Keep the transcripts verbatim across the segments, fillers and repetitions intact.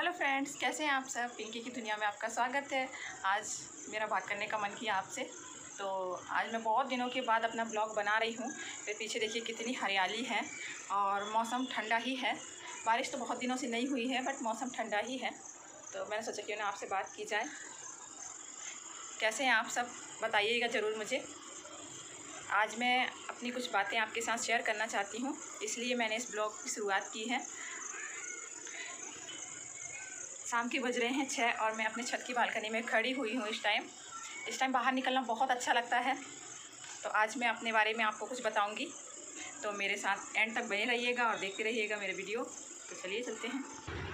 Hello friends, कैसे हैं आप सब। पिंकी की दुनिया में आपका स्वागत है। आज मेरा बात करने का मन किया आपसे, तो आज मैं बहुत दिनों के बाद अपना ब्लॉग बना रही हूँ। मेरे पीछे देखिए कितनी हरियाली है और मौसम ठंडा ही है। बारिश तो बहुत दिनों से नहीं हुई है, बट मौसम ठंडा ही है। तो मैंने सोचा क्यों ना आपसे बात की जाए। कैसे हैं आप सब, बताइएगा ज़रूर मुझे। आज मैं अपनी कुछ बातें आपके साथ शेयर करना चाहती हूँ, इसलिए मैंने इस ब्लॉग की शुरुआत की है। शाम के बज रहे हैं छः और मैं अपने छत की बालकनी में खड़ी हुई हूँ। इस टाइम इस टाइम बाहर निकलना बहुत अच्छा लगता है। तो आज मैं अपने बारे में आपको कुछ बताऊँगी, तो मेरे साथ एंड तक बने रहिएगा और देखते रहिएगा मेरे वीडियो। तो चलिए चलते हैं।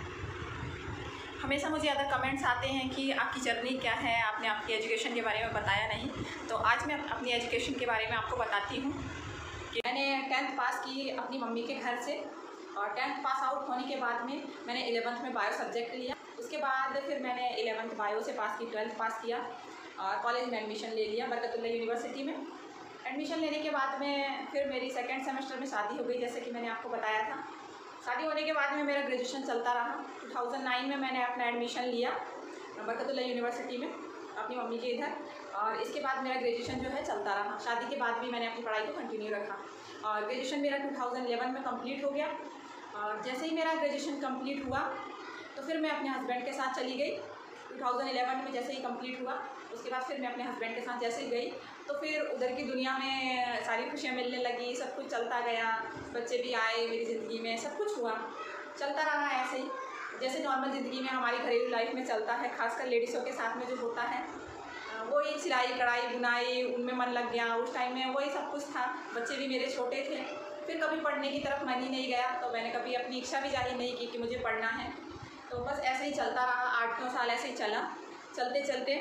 हमेशा मुझे अगर कमेंट्स आते हैं कि आपकी जर्नी क्या है, आपने आपकी एजुकेशन के बारे में बताया नहीं। तो आज मैं अपनी एजुकेशन के बारे में आपको बताती हूँ कि मैंने टेंथ पास की अपनी मम्मी के घर से, और टेंथ पास आउट होने के बाद में मैंने इलेवंथ में बायो सब्जेक्ट लिया। उसके बाद फिर मैंने इलेवंथ बायो से पास की, ट्वेल्थ पास किया और कॉलेज में एडमिशन ले लिया बरकतुल्ला यूनिवर्सिटी में। एडमिशन लेने के बाद में फिर मेरी सेकंड सेमेस्टर में शादी हो गई, जैसे कि मैंने आपको बताया था। शादी होने के बाद में मेरा ग्रेजुएशन चलता रहा। टू थाउजेंड नाइन में मैंने अपना एडमिशन लिया बरकतुल्ला यूनिवर्सिटी में अपनी मम्मी के इधर, और इसके बाद मेरा ग्रेजुएशन जो है चलता रहा। शादी के बाद भी मैंने अपनी पढ़ाई को कंटिन्यू रखा और ग्रेजुएशन मेरा टू थाउजेंड इलेवन में कंप्लीट हो गया। और जैसे ही मेरा ग्रेजुएशन कंप्लीट हुआ तो फिर मैं अपने हस्बैंड के साथ चली गई। टू थाउजेंड इलेवन में जैसे ही कंप्लीट हुआ उसके बाद फिर मैं अपने हस्बैंड के साथ जैसे ही गई तो फिर उधर की दुनिया में सारी खुशियाँ मिलने लगी, सब कुछ चलता गया। बच्चे भी आए मेरी ज़िंदगी में, सब कुछ हुआ, चलता रहा ऐसे ही जैसे नॉर्मल ज़िंदगी में हमारी घरेलू लाइफ में चलता है। खासकर लेडीज़ों के साथ में जो होता है वही सिलाई कढ़ाई बुनाई, उनमें मन लग गया। उस टाइम में वही सब कुछ था। बच्चे भी मेरे छोटे थे, फिर कभी पढ़ने की तरफ मन ही नहीं गया, तो मैंने कभी अपनी इच्छा भी जाहिर नहीं की कि मुझे पढ़ना है। तो बस ऐसे ही चलता रहा। आठ नौ साल ऐसे ही चला। चलते चलते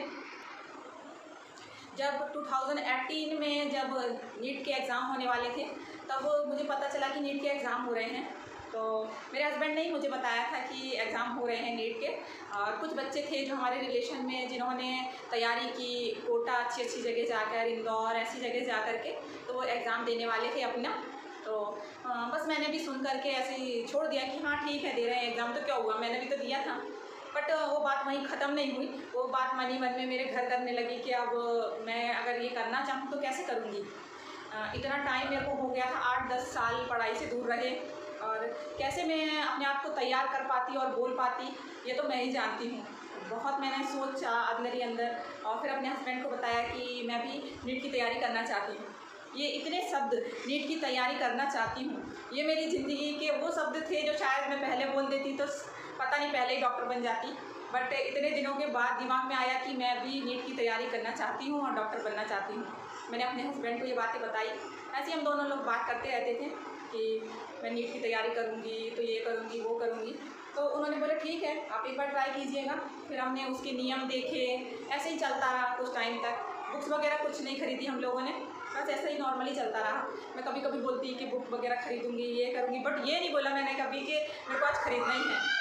जब टू थाउजेंड एटीन में जब नीट के एग्ज़ाम होने वाले थे तब मुझे पता चला कि नीट के एग्ज़ाम हो रहे हैं। तो मेरे हस्बैंड ने ही मुझे बताया था कि एग्ज़ाम हो रहे हैं नीट के, और कुछ बच्चे थे जो हमारे रिलेशन में जिन्होंने तैयारी की कोटा अच्छी अच्छी जगह जाकर, इंदौर ऐसी जगह जा कर के, तो वो एग्ज़ाम देने वाले थे अपना। तो आ, बस मैंने भी सुन करके ऐसे ही छोड़ दिया कि हाँ ठीक है, दे रहे हैं एग्ज़ाम तो क्या हुआ, मैंने भी तो दिया था। बट वो बात वहीं ख़त्म नहीं हुई। वो बात मन ही मन में मेरे घर करने लगी कि अब मैं अगर ये करना चाहूँ तो कैसे करूँगी। इतना टाइम मेरे को हो गया था, आठ दस साल पढ़ाई से दूर रहे, और कैसे मैं अपने आप को तैयार कर पाती और बोल पाती ये तो मैं ही जानती हूँ। बहुत मैंने सोचा अंदर ही अंदर, और फिर अपने हस्बैंड को बताया कि मैं भी नीट की तैयारी करना चाहती हूँ। ये इतने शब्द, नीट की तैयारी करना चाहती हूँ, ये मेरी ज़िंदगी के वो शब्द थे जो शायद मैं पहले बोल देती तो पता नहीं पहले ही डॉक्टर बन जाती। बट इतने दिनों के बाद दिमाग में आया कि मैं भी नीट की तैयारी करना चाहती हूँ और डॉक्टर बनना चाहती हूँ। मैंने अपने हस्बैंड को ये बातें बताई। ऐसे हम दोनों लोग बात करते रहते थे कि मैं नीट की तैयारी करूँगी तो ये करूँगी वो करूँगी। तो उन्होंने बोला ठीक है, आप एक बार ट्राई कीजिएगा। फिर हमने उसके नियम देखे, ऐसे ही चलता रहा कुछ टाइम तक। बुक्स वगैरह कुछ नहीं खरीदी हम लोगों ने, बस ऐसे ही नॉर्मली चलता रहा। मैं कभी कभी बोलती कि बुक वगैरह खरीदूँगी, ये करूँगी, बट ये नहीं बोला मैंने कभी कि मेरे को आज खरीदना ही है।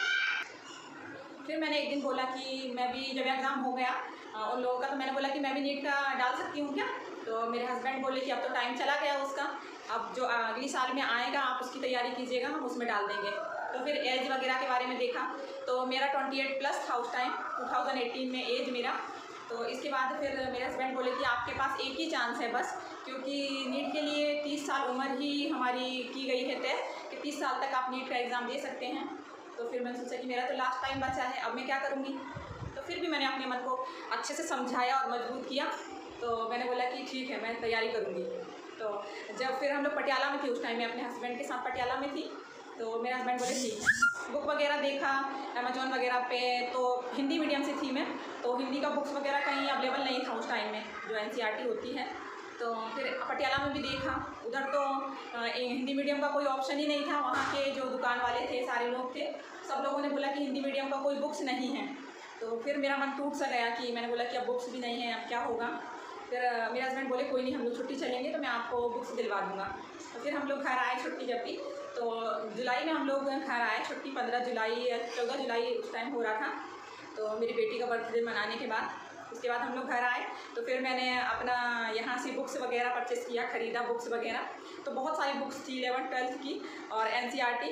फिर मैंने एक दिन बोला कि मैं भी, जब एग्ज़ाम हो गया उन लोगों का, तो मैंने बोला कि मैं भी नीट का डाल सकती हूँ क्या। तो मेरे हस्बैंड बोले कि अब तो टाइम चला गया उसका, अब जो अगली साल में आएगा आप उसकी तैयारी कीजिएगा, हम उसमें डाल देंगे। तो फिर एज वगैरह के बारे में देखा तो मेरा ट्वेंटी एट प्लस था उस टाइम, टू थाउजेंड एटीन में एज मेरा। तो इसके बाद फिर मेरे हस्बैंड बोले कि आपके पास एक ही चांस है बस, क्योंकि नीट के लिए तीस साल उम्र ही हमारी की गई है तय कि तीस साल तक आप नीट का एग्ज़ाम दे सकते हैं। तो फिर मैंने सोचा कि मेरा तो लास्ट टाइम बचा है, अब मैं क्या करूँगी। तो फिर भी मैंने अपने मन को अच्छे से समझाया और मजबूत किया। तो मैंने बोला कि ठीक है, मैं तैयारी करूँगी। तो जब फिर हम लोग पटियाला में थे उस टाइम, मैं अपने हस्बैंड के साथ पटियाला में थी। तो मेरे हस्बैंड बोले ठीक है। बुक वगैरह देखा अमेजोन वगैरह पे, तो हिंदी मीडियम से थी मैं, तो हिंदी का बुक्स वगैरह कहीं अवेलेबल नहीं था उस टाइम में जो एन सी आर टी होती है। तो फिर पटियाला में भी देखा, उधर तो हिंदी मीडियम का कोई ऑप्शन ही नहीं था। वहाँ के जो दुकान वाले थे, सारे लोग थे, सब लोगों ने बोला कि हिंदी मीडियम का कोई बुक्स नहीं है। तो फिर मेरा मन टूट सा गया कि मैंने बोला कि अब बुक्स भी नहीं है, अब क्या होगा। फिर मेरे हस्बैंड बोले कोई नहीं, हम लोग छुट्टी चलेंगे तो मैं आपको बुक्स दिलवा दूँगा। तो फिर हम लोग घर आए छुट्टी जब भी, तो जुलाई में हम लोग घर आए छुट्टी, पंद्रह जुलाई या चौदह जुलाई उस टाइम हो रहा था। तो मेरी बेटी का बर्थडे मनाने के बाद, उसके बाद हम लोग घर आए तो फिर मैंने अपना यहाँ से बुक्स वगैरह परचेज़ किया, ख़रीदा बुक्स वगैरह। तो बहुत सारी बुक्स थी इलेवन ट्वेल्थ की और एन सी आर टी।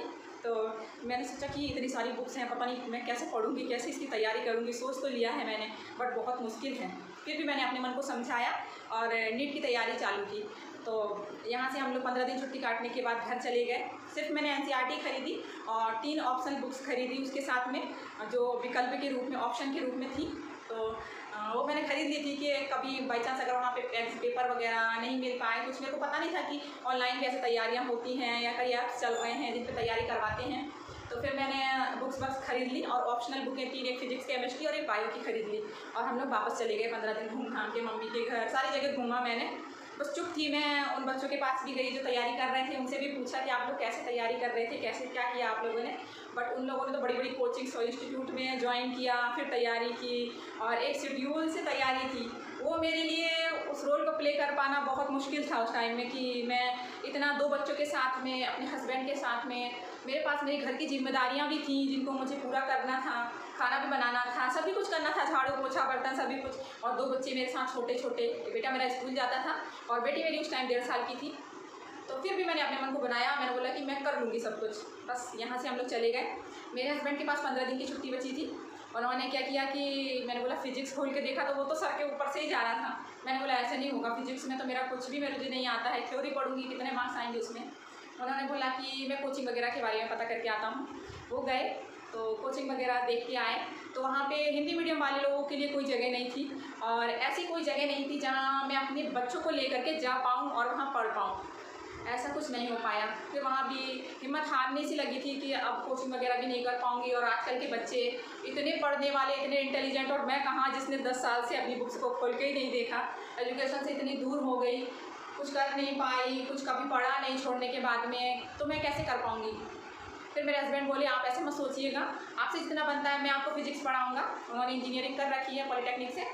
तो मैंने सोचा कि इतनी सारी बुक्स हैं, पता नहीं मैं कैसे पढ़ूँगी, कैसे इसकी तैयारी करूँगी। सोच तो लिया है मैंने, बट बहुत मुश्किल है। फिर भी मैंने अपने मन को समझाया और नीट की तैयारी चालू की। तो यहाँ से हम लोग पंद्रह दिन छुट्टी काटने के बाद घर चले गए। सिर्फ मैंने N C E R T खरीदी और तीन ऑप्शनल बुक्स खरीदी उसके साथ में, जो विकल्प के रूप में, ऑप्शन के रूप में थी। तो वो मैंने खरीद ली थी कि कभी बाई चांस अगर वहाँ पे पेपर वगैरह नहीं मिल पाए, कुछ मेरे को पता नहीं था कि ऑनलाइन कैसे तैयारियाँ होती हैं या कई ऐप्स चल रहे हैं जिन पर तैयारी करवाते हैं। तो फिर मैंने बुक्स बक्स खरीद ली और ऑप्शनल बुकें तीन, एक फिजिक्स केमिस्ट्री और एक बायो की खरीद ली। और हम लोग वापस चले गए पंद्रह दिन घूम घाम के, मम्मी के घर सारी जगह घूमा मैंने। बस चुप थी मैं। उन बच्चों के पास भी गई जो तैयारी कर रहे थे, उनसे भी पूछा कि आप लोग कैसे तैयारी कर रहे थे, कैसे क्या किया आप लोगों ने। बट उन लोगों ने तो बड़ी बड़ी कोचिंग्स और इंस्टीट्यूट में ज्वाइन किया, फिर तैयारी की और एक शेड्यूल से तैयारी की। वो मेरे लिए उस रोल को प्ले कर पाना बहुत मुश्किल था उस टाइम में, कि मैं इतना दो बच्चों के साथ में, अपने हस्बैंड के साथ में, मेरे पास मेरे घर की जिम्मेदारियाँ भी थी जिनको मुझे पूरा करना था, खाना भी बनाना था, सभी कुछ करना था, झाड़ू पोछा बर्तन सभी कुछ। और दो बच्चे मेरे साथ छोटे छोटे, बेटा मेरा स्कूल जाता था और बेटी मेरी उस टाइम डेढ़ साल की थी। तो फिर भी मैंने अपने मन को बनाया, मैंने बोला कि मैं कर लूँगी सब कुछ। बस यहाँ से हम लोग चले गए। मेरे हस्बैंड के पास पंद्रह दिन की छुट्टी बची थी। उन्होंने क्या किया कि मैंने बोला फिजिक्स खोल के देखा तो वो तो सर के ऊपर से ही जा रहा था। मैंने बोला ऐसे नहीं होगा, फिजिक्स में तो मेरा कुछ भी मुझे नहीं आता है, थ्योरी पढ़ूंगी, कितने मार्क्स आएंगे उसमें। उन्होंने बोला कि मैं कोचिंग वगैरह के बारे में पता करके आता हूँ। वो गए तो कोचिंग वगैरह देख के आए। तो वहाँ पे हिंदी मीडियम वाले लोगों के लिए कोई जगह नहीं थी और ऐसी कोई जगह नहीं थी जहाँ मैं अपने बच्चों को लेकर के जा पाऊँ और वहाँ पढ़ पाऊँ। ऐसा कुछ नहीं हो पाया। फिर वहाँ भी हिम्मत हारने सी लगी थी कि अब कोचिंग वगैरह भी नहीं कर पाऊँगी। और आजकल के बच्चे इतने पढ़ने वाले, इतने इंटेलिजेंट, और मैं कहाँ जिसने दस साल से अपनी बुक्स को खोल के ही नहीं देखा, एजुकेशन से इतनी दूर हो गई, कुछ कर नहीं पाई, कुछ कभी पढ़ा नहीं छोड़ने के बाद में, तो मैं कैसे कर पाऊँगी। फिर मेरे हस्बैंड बोले आप ऐसे मत सोचिएगा, आपसे जितना बनता है मैं आपको फिजिक्स पढ़ाऊँगा। उन्होंने इंजीनियरिंग कर रखी है पॉलिटेक्निक से।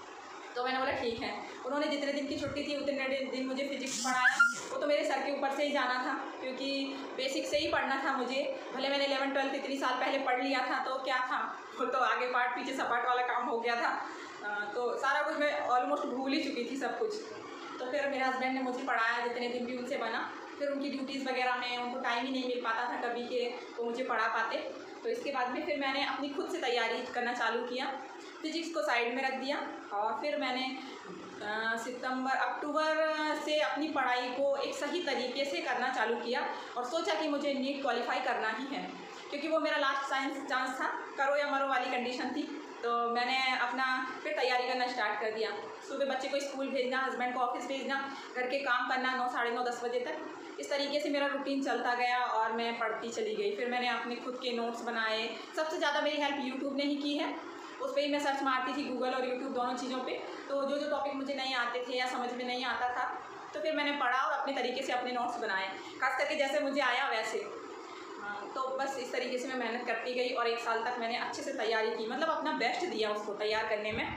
तो मैंने बोला ठीक है। उन्होंने जितने दिन की छुट्टी थी उतने दिन मुझे फिजिक्स पढ़ाया। वो तो मेरे सर के ऊपर से ही जाना था क्योंकि बेसिक से ही पढ़ना था मुझे। भले मैंने इलेवन ट्वेल्थ इतनी साल पहले पढ़ लिया था तो क्या था, वो तो आगे पार्ट पीछे सपाट वाला काम हो गया था। तो सारा कुछ मैं ऑलमोस्ट भूल ही चुकी थी सब कुछ। तो फिर मेरे हस्बैंड ने मुझे पढ़ाया जितने दिन भी उनसे बना। फिर उनकी ड्यूटीज़ वगैरह में उनको टाइम ही नहीं मिल पाता था कभी के वो मुझे पढ़ा पाते। तो इसके बाद में फिर मैंने अपनी खुद से तैयारी करना चालू किया। फिजिक्स को साइड में रख दिया और फिर मैंने सितंबर अक्टूबर से अपनी पढ़ाई को एक सही तरीके से करना चालू किया और सोचा कि मुझे नीट क्वालिफाई करना ही है क्योंकि वो मेरा लास्ट साइंस चांस था, करो या मरो वाली कंडीशन थी। तो मैंने अपना फिर तैयारी करना स्टार्ट कर दिया। सुबह बच्चे को स्कूल भेजना, हस्बैंड को ऑफिस भेजना, घर के काम करना नौ साढ़े नौ दस बजे तक। इस तरीके से मेरा रूटीन चलता गया और मैं पढ़ती चली गई। फिर मैंने अपने खुद के नोट्स बनाए। सबसे ज़्यादा मेरी हेल्प यूट्यूब ने ही की है। उस पर ही मैं सर्च मारती थी, गूगल और यूट्यूब दोनों चीज़ों पे। तो जो जो टॉपिक मुझे नहीं आते थे या समझ में नहीं आता था तो फिर मैंने पढ़ा और अपने तरीके से अपने नोट्स बनाए, खास करके जैसे मुझे आया वैसे। तो बस इस तरीके से मैं मेहनत करती गई और एक साल तक मैंने अच्छे से तैयारी की, मतलब अपना बेस्ट दिया उसको तैयार करने में।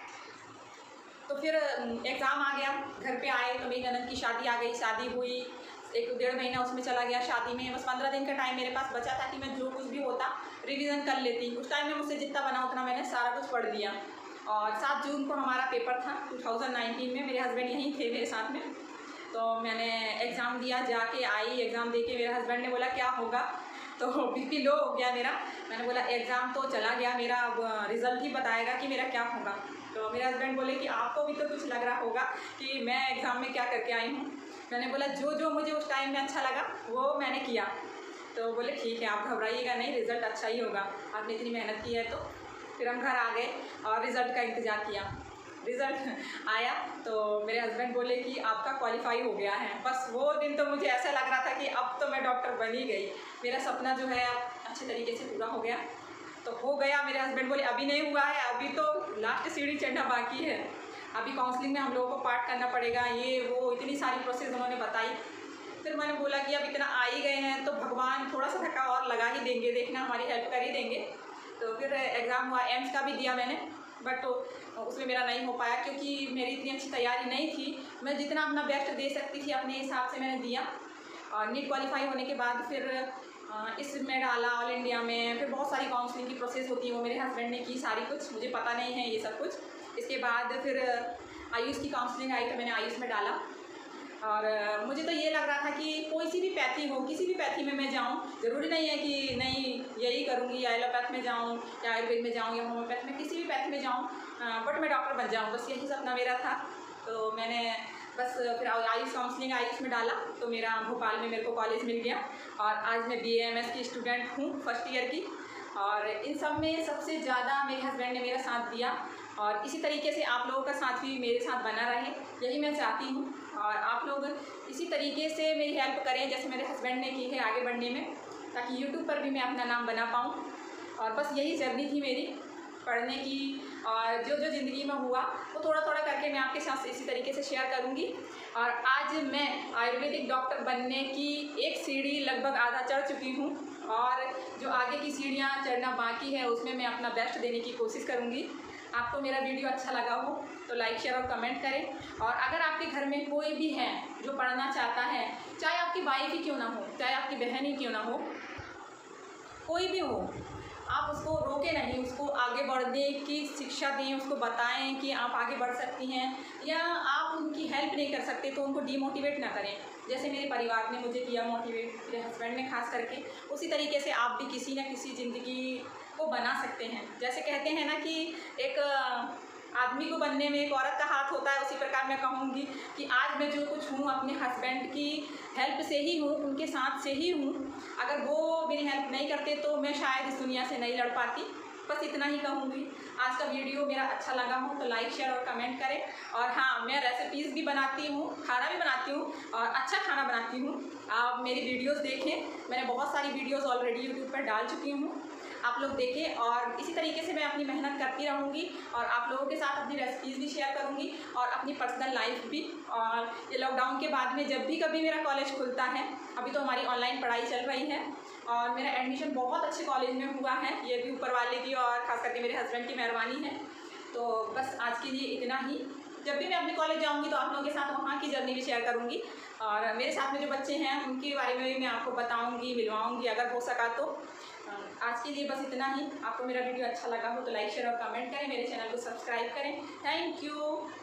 तो फिर एग्ज़ाम आ गया, घर पे आए तो मेरी ननद की शादी आ गई। शादी हुई, एक डेढ़ महीना उसमें चला गया शादी में। बस पंद्रह दिन का टाइम मेरे पास बचा था कि मैं जो कुछ भी होता रिवीजन कर लेती। उस टाइम में मुझसे जितना बना उतना मैंने सारा कुछ पढ़ दिया। और सात जून को हमारा पेपर था टू थाउजेंड नाइनटीन में। मेरे हस्बैंड यहीं थे मेरे साथ में। तो मैंने एग्ज़ाम दिया, जाके आई, एग्ज़ाम दे के मेरे हस्बैंड ने बोला क्या होगा, तो बीपी लो हो गया मेरा। मैंने बोला एग्ज़ाम तो चला गया मेरा, अब रिज़ल्ट ही बताएगा कि मेरा क्या होगा। तो मेरे हस्बैंड बोले कि आपको भी तो कुछ लग रहा होगा कि मैं एग्ज़ाम में क्या करके आई हूँ। मैंने बोला जो जो मुझे उस टाइम में अच्छा लगा वो मैंने किया। तो बोले ठीक है, आप घबराइएगा नहीं, रिज़ल्ट अच्छा ही होगा, आपने इतनी मेहनत की है। तो फिर हम घर आ गए और रिज़ल्ट का इंतज़ार किया। रिज़ल्ट आया तो मेरे हस्बैंड बोले कि आपका क्वालिफाई हो गया है। बस वो दिन तो मुझे ऐसा लग रहा था कि अब तो मैं डॉक्टर बन ही गई, मेरा सपना जो है अच्छे तरीके से पूरा हो गया। तो हो गया। मेरे हस्बैंड बोले अभी नहीं हुआ है, अभी तो लास्ट सीढ़ी चढ़ना बाकी है, अभी काउंसलिंग में हम लोगों को पार्ट करना पड़ेगा, ये वो इतनी सारी प्रोसेस उन्होंने बताई। फिर मैंने बोला कि अब इतना आ ही गए हैं तो भगवान थोड़ा सा धक्का और लगा ही देंगे, देखना हमारी हेल्प कर ही देंगे। तो फिर एग्ज़ाम हुआ, एम्स का भी दिया मैंने, बट तो उसमें मेरा नहीं हो पाया क्योंकि मेरी इतनी अच्छी तैयारी नहीं थी। मैं जितना अपना बेस्ट दे सकती थी अपने हिसाब से मैंने दिया। और नीट क्वालिफाई होने के बाद फिर इसमें डाला ऑल इंडिया में। फिर बहुत सारी काउंसलिंग की प्रोसेस होती है, वो मेरे हस्बैंड ने की सारी, कुछ मुझे पता नहीं है ये सब कुछ। इसके बाद फिर आयुष की काउंसलिंग आई तो मैंने आयुष में डाला। और मुझे तो ये लग रहा था कि कोई सी भी पैथ पैथी हो, किसी भी पैथी में मैं जाऊँ, ज़रूरी नहीं है कि नहीं यही करूँगी, या एलोपैथ में जाऊँ या आयुर्वेद में जाऊँ या होम्योपैथ में, किसी भी पैथी में जाऊँ, बट मैं डॉक्टर बन जाऊँ, बस यही सपना मेरा था। तो मैंने बस फिर आयुष काउंसलिंग आयुष में डाला, तो मेरा भोपाल में मेरे को कॉलेज मिल गया और आज मैं बी ए एम एस की स्टूडेंट हूँ, फर्स्ट ईयर की। और इन सब में सबसे ज़्यादा मेरे हस्बैंड ने मेरा साथ दिया और इसी तरीके से आप लोगों का साथ भी मेरे साथ बना रहे, यही मैं चाहती हूँ। और आप लोग इसी तरीके से मेरी हेल्प करें जैसे मेरे हस्बैंड ने की है आगे बढ़ने में, ताकि यूट्यूब पर भी मैं अपना नाम बना पाऊँ। और बस यही जर्नी थी मेरी पढ़ने की, और जो जो ज़िंदगी में हुआ वो थोड़ा थोड़ा करके मैं आपके साथ इसी तरीके से शेयर करूँगी। और आज मैं आयुर्वेदिक डॉक्टर बनने की एक सीढ़ी लगभग आधा चढ़ चुकी हूँ और जो आगे की सीढ़ियाँ चढ़ना बाकी है उसमें मैं अपना बेस्ट देने की कोशिश करूँगी। आपको मेरा वीडियो अच्छा लगा हो तो लाइक शेयर और कमेंट करें। और अगर आपके घर में कोई भी है जो पढ़ना चाहता है, चाहे आपकी वाइफ ही क्यों ना हो, चाहे आपकी बहन ही क्यों ना हो, कोई भी हो, आप उसको रोके नहीं, उसको आगे बढ़ने की शिक्षा दें, उसको बताएं कि आप आगे बढ़ सकती हैं। या आप उनकी हेल्प नहीं कर सकते तो उनको डीमोटिवेट ना करें, जैसे मेरे परिवार ने मुझे किया मोटिवेट, मेरे हस्बैंड ने खास करके, उसी तरीके से आप भी किसी न किसी ज़िंदगी को बना सकते हैं। जैसे कहते हैं ना कि एक आदमी को बनने में एक औरत का हाथ होता है, उसी प्रकार मैं कहूँगी कि आज मैं जो कुछ हूँ अपने हस्बैंड की हेल्प से ही हूँ, उनके साथ से ही हूँ। अगर वो मेरी हेल्प नहीं करते तो मैं शायद इस दुनिया से नहीं लड़ पाती। बस इतना ही कहूँगी। आज का वीडियो मेरा अच्छा लगा हो तो लाइक शेयर और कमेंट करें। और हाँ, मैं रेसिपीज़ भी बनाती हूँ, खाना भी बनाती हूँ और अच्छा खाना बनाती हूँ। आप मेरी वीडियोस देखें, मैंने बहुत सारी वीडियोस ऑलरेडी यूट्यूब पर डाल चुकी हूँ, आप लोग देखें। और इसी तरीके से मैं अपनी मेहनत करती रहूँगी और आप लोगों के साथ अपनी रेसिपीज़ भी शेयर करूँगी और अपनी पर्सनल लाइफ भी। और ये लॉकडाउन के बाद में जब भी कभी मेरा कॉलेज खुलता है, अभी तो हमारी ऑनलाइन पढ़ाई चल रही है और मेरा एडमिशन बहुत अच्छे कॉलेज में हुआ है, ये भी ऊपर वाले की और ख़ास करके मेरे हस्बैंड की मेहरबानी है। तो बस आज के लिए इतना ही। जब भी मैं अपने कॉलेज जाऊंगी तो आप लोगों के साथ वहाँ की जर्नी भी शेयर करूँगी और मेरे साथ में जो बच्चे हैं उनके बारे में भी मैं आपको बताऊँगी, मिलवाऊँगी अगर हो सका तो। आज के लिए बस इतना ही। आपको मेरा वीडियो अच्छा लगा हो तो लाइक शेयर और कमेंट करें, मेरे चैनल को सब्सक्राइब करें। Thank you.